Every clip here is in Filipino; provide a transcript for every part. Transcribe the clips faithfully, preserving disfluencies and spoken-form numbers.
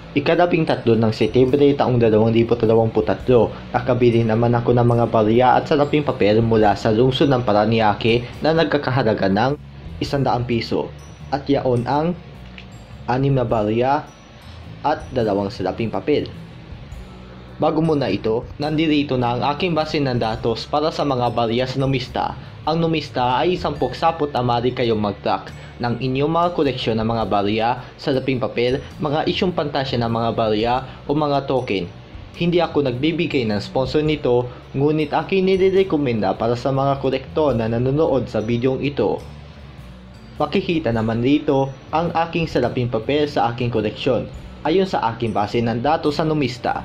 Ikalabing tatlo ng Setyembre taong dalawang libo dalawampu't tatlo, nakabili naman ako ng mga barya at salaping papel mula sa lungsod ng Paranaque na nagkakahalaga ng isandaang piso at yaon ang anim na barya at dalawang salaping papel. Bago muna ito, nandito na ang aking base ng datos para sa mga barya sa numista. Ang numista ay isang poksapot na maaari kayong mag-track ng inyong mga koleksyon ng mga barya, salaping papel, mga isyong pantasya ng mga barya o mga token. Hindi ako nagbibigay ng sponsor nito, ngunit aking nirekomenda para sa mga kolektor na nanonood sa bidyong ito. Makikita naman dito ang aking salaping papel sa aking koleksyon, ayon sa aking base ng datos sa numista.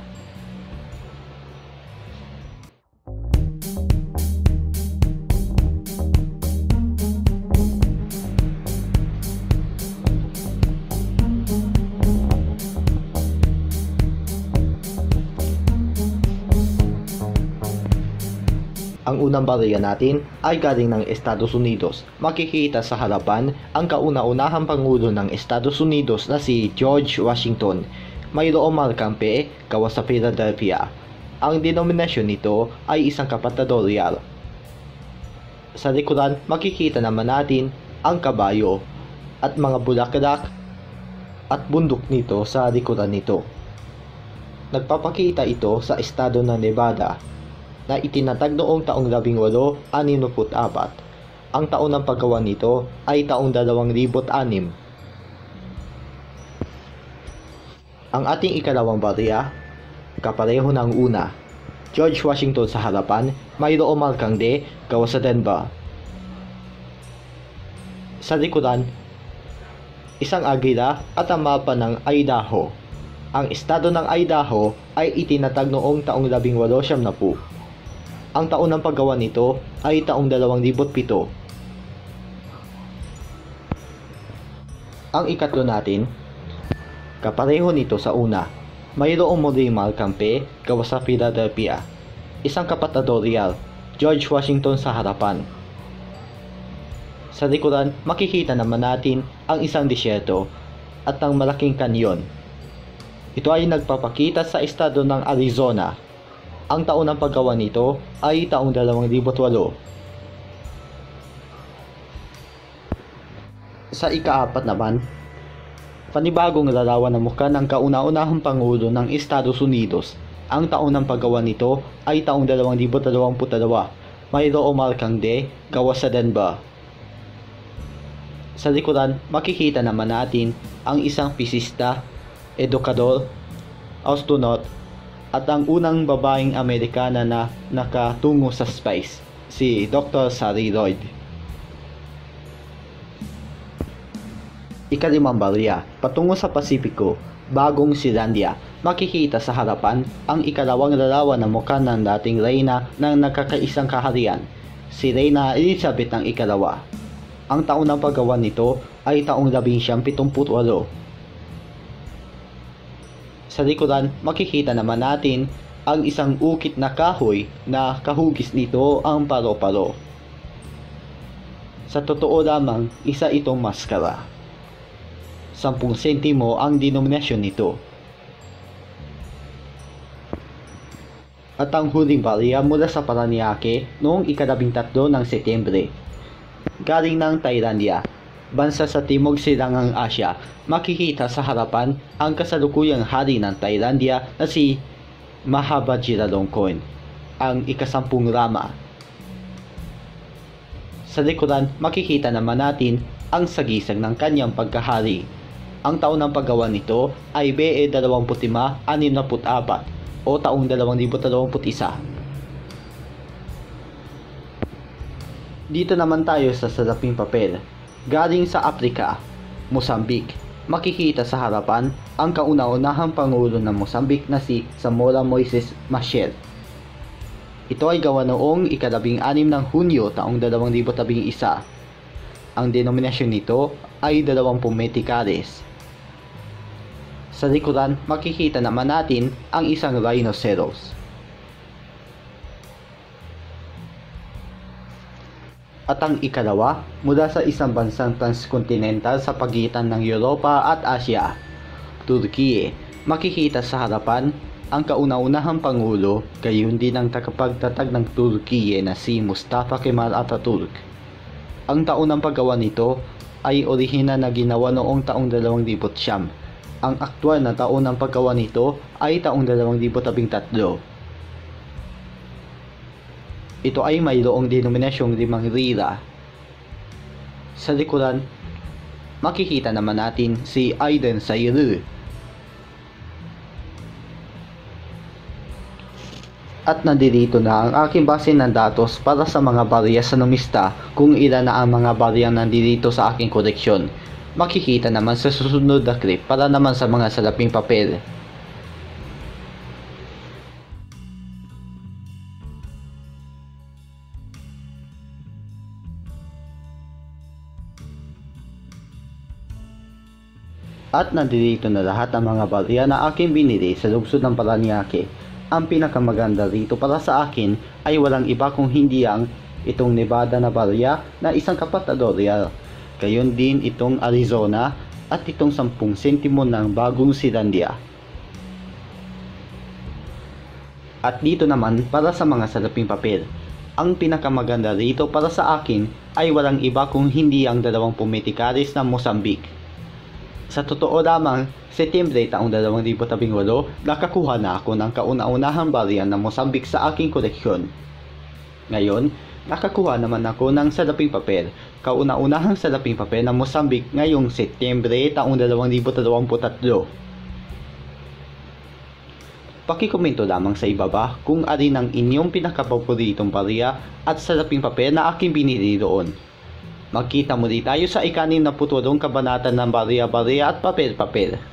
Ang unang barya natin ay galing ng Estados Unidos. Makikita sa harapan ang kauna-unahang Pangulo ng Estados Unidos na si George Washington. Mayroong markang P gawa sa Philadelphia. Ang denominasyon nito ay isang kapatado real. Sa likuran, makikita naman natin ang kabayo at mga bulaklak at bundok nito sa likuran nito. Nagpapakita ito sa estado ng Nevada na itinatag noong taong labing walo anim na put apat. Ang taon ng paggawa nito ay taong dalawang libot anim. Ang ating ikalawang barya, kapareho ng una. George Washington sa harapan, mayroong markang D gawa sa Denver. Sa likuran, isang agila at ang mapa ng Idaho. Ang estado ng Idaho ay itinatag noong taong labing walo siyam na pu. Ang taon ng paggawa nito ay taong dalawang libot pito. Ang ikatlo natin, kapareho nito sa una. Mayroong muling markang P gawa sa Philadelphia. Isang kapatado real, George Washington sa harapan. Sa likuran, makikita naman natin ang isang disyerto at ang malaking kanyon. Ito ay nagpapakita sa estado ng Arizona. Ang taon ng paggawa nito ay taong dalawang libot walo. Sa ikaapat naman, panibagong larawan ng mukha ng kauna-unahang Pangulo ng Estados Unidos. Ang taon ng paggawa nito ay taong dalawang libot dalawampu't dalawa. Mayroong markang D gawa sa Denver. Sa likuran, makikita naman natin ang isang pisista, edukador, astronaut, at ang unang babaeng Amerikana na nakatungo sa space, si Doctor Sally Ride. Ikalimang barya, patungo sa Pasipiko, Bagong Zealandia. Makikita sa harapan ang ikalawang larawan ng mukha ng dating reyna ng nagkakaisang kaharian, si Reyna Elizabeth ang ikalawa. Ang taon ng paggawa nito ay taong labing siyam pitumput walo. Sa likuran, makikita naman natin ang isang ukit na kahoy na kahugis nito ang paro-paro. Sa totoo lamang, isa itong maskara. Sampung sentimo ang denominasyon nito. At ang huling barya mula sa Paranaque noong ikalabing tatlo ng Setyembre. Galing ng Thailandia, bansa sa Timog Silangang Asya. Makikita sa harapan ang kasalukuyang hari ng Thailandia na si Maha Vajiralongkorn, ang ikasampung Rama. Sa likuran, makikita naman natin ang sagisag ng kanyang pagkahari. Ang taon ng paggawa nito ay B E dalawampu't lima anim na put apat o taong dalawang libot dalawamput isa. Dito naman tayo sa salaping papel. Galing sa Africa, Mozambique. Makikita sa harapan ang kauna-unahang Pangulo ng Mozambique na si Samora Moises Machel. Ito ay gawa noong ikalabing anim ng Hunyo taong dalawang libot labing isa. Ang denominasyon nito ay dalawampung metikares. Sa likuran, makikita naman natin ang isang rhinoceros. At ang ikalawa, mula sa isang bansang transkontinental sa pagitan ng Europa at Asya, Turkey. Makikita sa harapan ang kauna-unahang Pangulo, gayon din ang tagapagtatag ng Turkiye na si Mustafa Kemal Atatürk. Ang taon ng paggawa nito ay orihinal na ginawa noong taong dalawang libo siyam. Ang aktwal na taon ng paggawa nito ay taong dalawang libo labing tatlo. Ito ay mayroong denominasyong limang lira. Sa likuran, makikita naman natin si Aydın Sayılı. At nandito na ang aking base ng datos para sa mga barya sa numista kung ilan na ang mga baryang nandito sa aking koleksyon. Makikita naman sa susunod na clip para naman sa mga salaping papel. At nandito na lahat ng mga barya na aking binili sa lungsod ng Paranaque. Ang pinakamaganda rito para sa akin ay walang iba kung hindi ang itong Nevada na barya na isang kapatado real. Gayon din itong Arizona at itong sampung sentimo ng Bagong Zealandia. At dito naman para sa mga salaping papel. Ang pinakamaganda rito para sa akin ay walang iba kung hindi ang dalawang metikaris ng Mozambique. Sa totoo lamang, Setyembre taong dalawang libo labing walo, nakakuha na ako ng kauna-unahang barya ng Mozambique sa aking koleksyon. Ngayon, nakakuha naman ako ng salaping papel, kauna-unahang salaping papel ng Mozambique ngayong Setyembre taong dalawang libo dalawampu't tatlo. Pakikomento lamang sa ibaba kung alin ang inyong pinakapaboritong barya at salaping papel na aking binili doon. Magkita muli tayo sa ikanim na putulong kabanata ng barya-barya at papel-papel.